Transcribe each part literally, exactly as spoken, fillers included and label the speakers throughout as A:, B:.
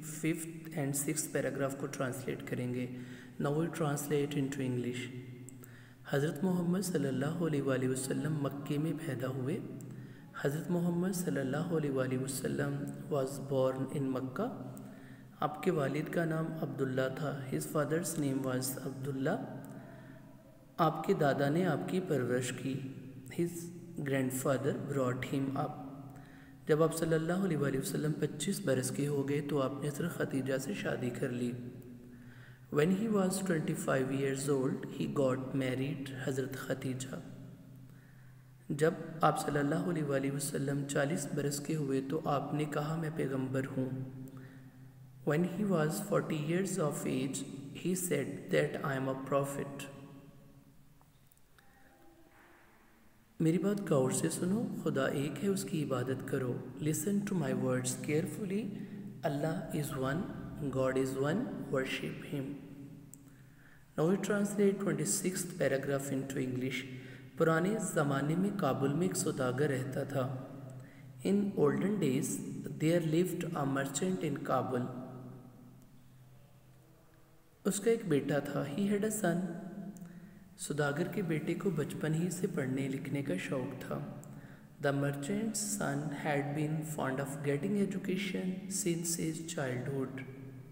A: Fifth and six paragraph को translate करेंगे। Now we translate into English. हज़रत मोहम्मद सल्लल्लाहु अलैहि वसल्लम मक्के में पैदा हुए। हज़रत मोहम्मद सल्लल्लाहु अलैहि वसल्लम वाज बोर्न इन मक्का। आपके वालिद का नाम अब्दुल्ला था। His father's name was Abdullah. आपके दादा ने आपकी परवरिश की। His grandfather brought him up. जब आप सल्लल्लाहु अलैहि वसल्लम पच्चीस बरस के हो गए तो आपने हज़रत खदीजा से शादी कर ली। When he was twenty-five years old, he got married हज़रत खदीजा। जब आप सल्लल्लाहु अलैहि वसल्लम चालीस बरस के हुए तो आपने कहा मैं पैगंबर हूँ। When he was forty years of age, he said that I am a prophet. मेरी बात गौर से सुनो, खुदा एक है, उसकी इबादत करो। Listen to my words carefully. Allah is one, God is one, worship him. Now we translate twenty six paragraph into English. पुराने ज़माने में काबुल में एक सौदागर रहता था। In olden days there lived a merchant in Kabul. उसका एक बेटा था। He had a son. सौदागर के बेटे को बचपन ही से पढ़ने लिखने का शौक था। The merchant's son had been fond of getting education since his childhood.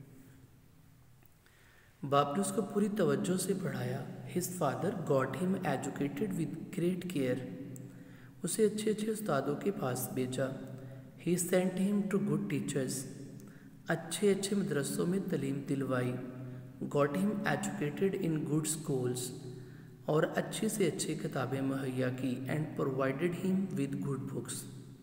A: बाप ने उसको पूरी तवज्जो से पढ़ाया। His father got him educated with great care. उसे अच्छे अच्छे उस्तादों के पास भेजा। He sent him to good teachers. अच्छे अच्छे मदरसों में तलीम दिलवाई। Got him educated in good schools. और अच्छी से अच्छी किताबें मुहैया की। And provided him with good books.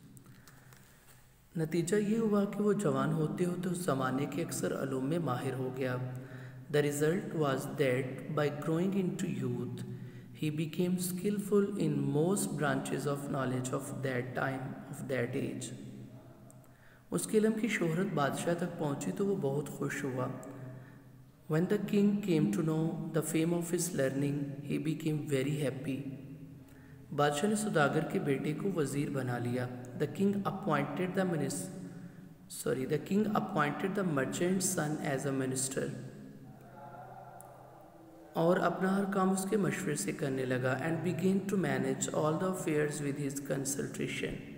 A: नतीजा ये हुआ कि वो जवान होते होते उस ज़माने के अक्सर अलूम में माहिर हो गया। The result was that by growing into youth he became skilful in most branches of knowledge of that time of that age. उसके इल्म की शोहरत बादशाह तक पहुँची तो वो बहुत खुश हुआ। When the king came to know the fame of his learning, he became very happy. बादशाह ने सौदागर के बेटे को वज़ीर बना लिया। The king appointed the minister, sorry, the king appointed the merchant's son as a minister. और अपना हर काम उसके मशवरे से करने लगा। And began to manage all the affairs with his consultation.